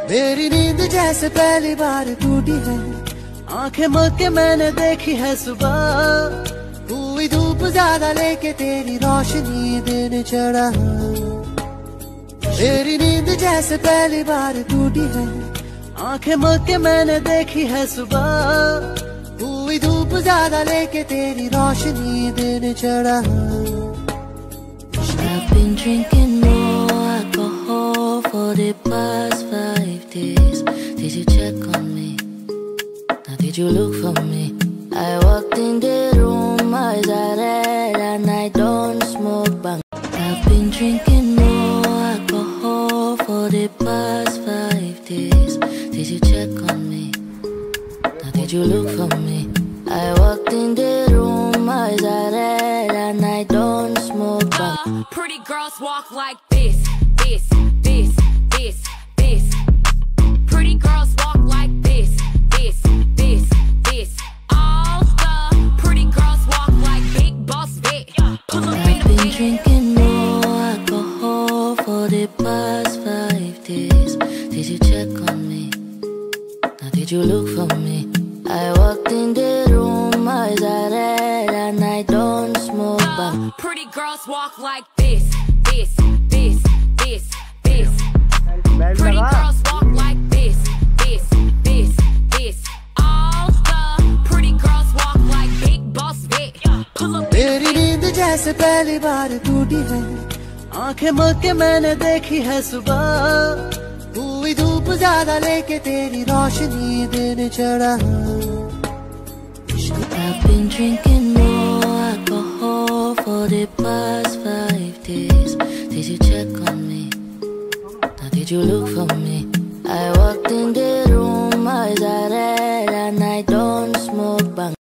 मेरी नींद जैसे पहली बार टूटी है, आंखें मल के मैंने देखी है सुबह। हुई धूप ज्यादा लेके तेरी रोशनी दिन चढ़ा। मेरी नींद जैसे पहली बार टूटी है, आंखें मल के मैंने देखी है सुबह। हुई धूप ज्यादा लेके तेरी रोशनी दिन चढ़ा। I've been drinking more alcohol for the past 5 days. Did you check on me? Now did you look for me? I walked in the room, eyes are red and I don't smoke bang. I've been drinking more alcohol for the past 5 days. Did you check on me? Now did you look for me? I walked in the room, eyes are red and I don't smoke bang. Pretty girls walk like this, this, this, this, this. Pretty girls walk like this, this, this, this. All the pretty girls walk like Big Boss Vic. I've been drinking more alcohol for the past 5 days. Did you check on me? Now did you look for me? I walked in the room, eyes are red and I don't smoke bang. Pretty girls walk like this, this, this, this, this. Pretty girls walk like this, this, this, this. All the pretty girls walk like Big Boss Vic. मेरी नींद जैसे पहली बार टूटी है, आंखें मल के मैंने देखी है सुबह। हुई धूप ज्यादा लेके तेरी रोशनी दिन चढ़ा। I've been drinking more alcohol for the past 5 days. Did you check on me? Now did you look for me? I walked in the room, eyes are red and I don't smoke bang.